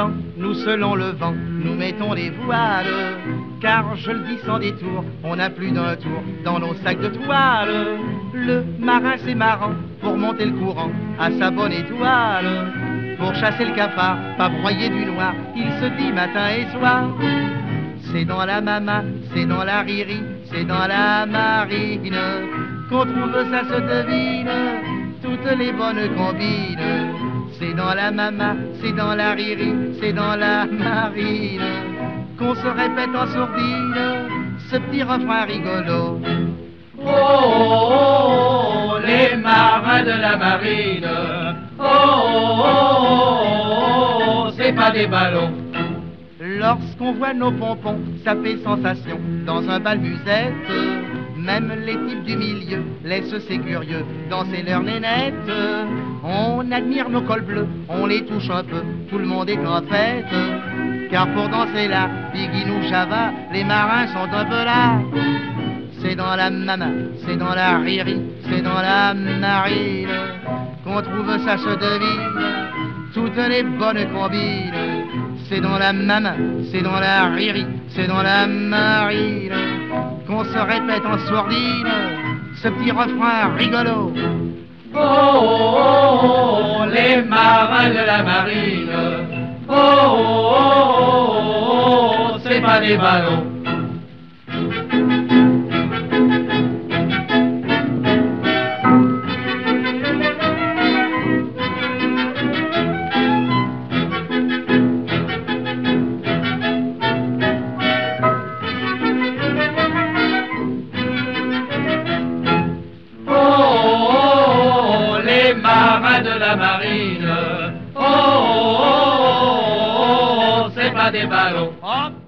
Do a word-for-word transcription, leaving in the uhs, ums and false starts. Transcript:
temps, nous selon le vent, nous mettons les voiles. Car je le dis sans détour, on n'a plus d'un tour dans nos sacs de toile. Le marin c'est marrant, pour monter le courant à sa bonne étoile. Pour chasser le cafard, pas broyer du noir, il se dit matin et soir. C'est dans la mama, c'est dans la riri, c'est dans la marine qu'on trouve ça se devine, toutes les bonnes combines. C'est dans la mama, c'est dans la riri, c'est dans la marine qu'on se répète en sourdine ce petit refrain rigolo. Oh, oh, oh, les marins de la marine, oh, oh, oh, oh, c'est pas des ballons. Lorsqu'on voit nos pompons, ça fait sensation dans un bal musette. Même les types du milieu laissent ces curieux danser leurs nénettes. On admire nos cols bleus, on les touche un peu, tout le monde est en fête. Car pour danser là, Biguinou Java, les marins sont un peu là. C'est dans la mama, c'est dans la riri, c'est dans la marine qu'on trouve ça se devine, toutes les bonnes combines. C'est dans la mama, c'est dans la riri, c'est dans la marine qu'on se répète en sourdine ce petit refrain rigolo. Oh, oh, oh, oh, les marins de la marine, oh, oh, oh, oh, c'est pas des ballons. Marins de la marine, oh, oh, oh, oh, c'est pas des ballons.